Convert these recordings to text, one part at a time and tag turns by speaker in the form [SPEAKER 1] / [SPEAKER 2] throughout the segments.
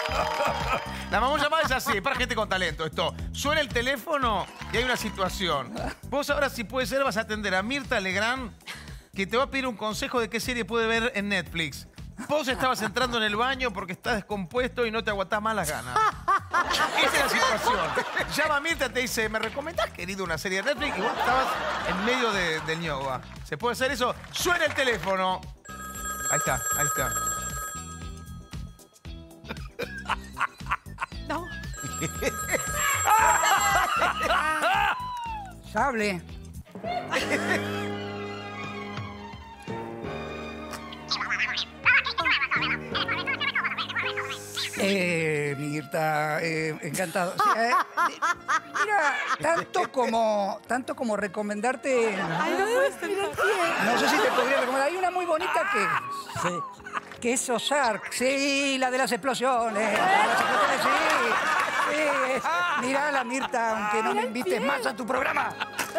[SPEAKER 1] La mamullamada es así, para gente con talento esto. Suena el teléfono y hay una situación. Vos ahora, si puede ser, vas a atender a Mirta Legrand, que te va a pedir un consejo de qué serie puede ver en Netflix. Vos estabas entrando en el baño porque estás descompuesto y no te aguantás más las ganas. Esa es la situación. Llama a Mirta y te dice, ¿me recomendás, querido, una serie de Netflix? Y vos estabas en medio del ñoba. ¿Se puede hacer eso? Suena el teléfono. Ahí está, ahí está.
[SPEAKER 2] No.
[SPEAKER 3] Sable. Mirta, encantado. O sea, mira, tanto como recomendarte.
[SPEAKER 2] Ay, no puedes tener
[SPEAKER 3] No sé si te podría recomendar. Hay una muy bonita que es Ozark. Sí, la de las explosiones. Sí. Mirala, Mirta, aunque no me invites más a tu programa.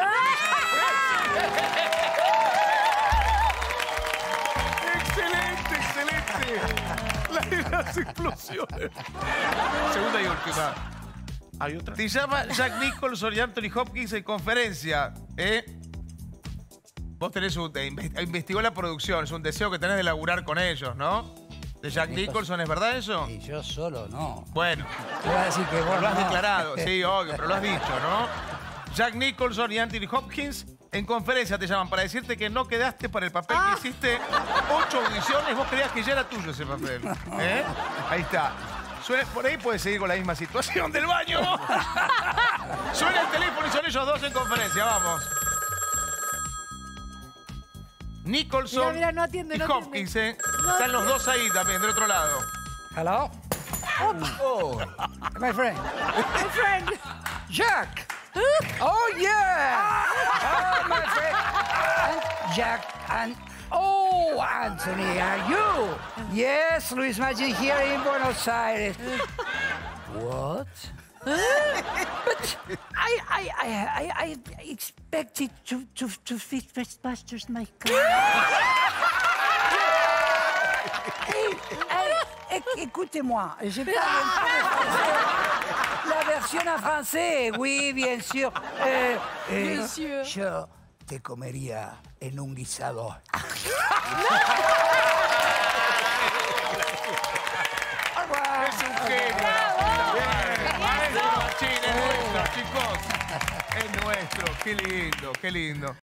[SPEAKER 1] ¡Excelente, excelente! La de las explosiones. Segunda y última. ¿Hay otra? Te llama Jack Nicholson y Anthony Hopkins en conferencia, ¿eh? Vos tenés investigó la producción, es un deseo que tenés de laburar con ellos, ¿no? De Jack Nicholson, ¿es verdad eso?
[SPEAKER 3] Y yo solo no.
[SPEAKER 1] Bueno.
[SPEAKER 3] Te voy a decir que vos
[SPEAKER 1] lo has
[SPEAKER 3] no.
[SPEAKER 1] declarado, sí, obvio, pero lo has dicho, ¿no? Jack Nicholson y Anthony Hopkins en conferencia te llaman para decirte que no quedaste para el papel que hiciste 8 audiciones. Vos creías que ya era tuyo ese papel. ¿Eh? Ahí está. Por ahí puedes seguir con la misma situación del baño, ¿no? Suena el teléfono y son ellos dos en conferencia. Vamos. Nicholson
[SPEAKER 2] Mira, no atiende,
[SPEAKER 1] y
[SPEAKER 2] no
[SPEAKER 1] Hopkins,
[SPEAKER 2] atiende.
[SPEAKER 1] ¿eh? Están los dos ahí también, del otro lado.
[SPEAKER 3] Hello?
[SPEAKER 1] Oh.
[SPEAKER 3] My friend.
[SPEAKER 2] My friend.
[SPEAKER 3] Jack! Oh, yeah! Oh, my friend. Jack and... Oh, Anthony, are you? Yes, Luis Maggi here in Buenos Aires. What? But I expected to fit Ghostbusters my car. Écoutez-moi, j'ai pas la version en français, oui, bien sûr.
[SPEAKER 2] Bien sûr.
[SPEAKER 3] Yo te comería en un guisado.
[SPEAKER 1] Es un genio. Bien. Maestro Machín, es nuestro, chicos. Es nuestro. Qué lindo, qué lindo.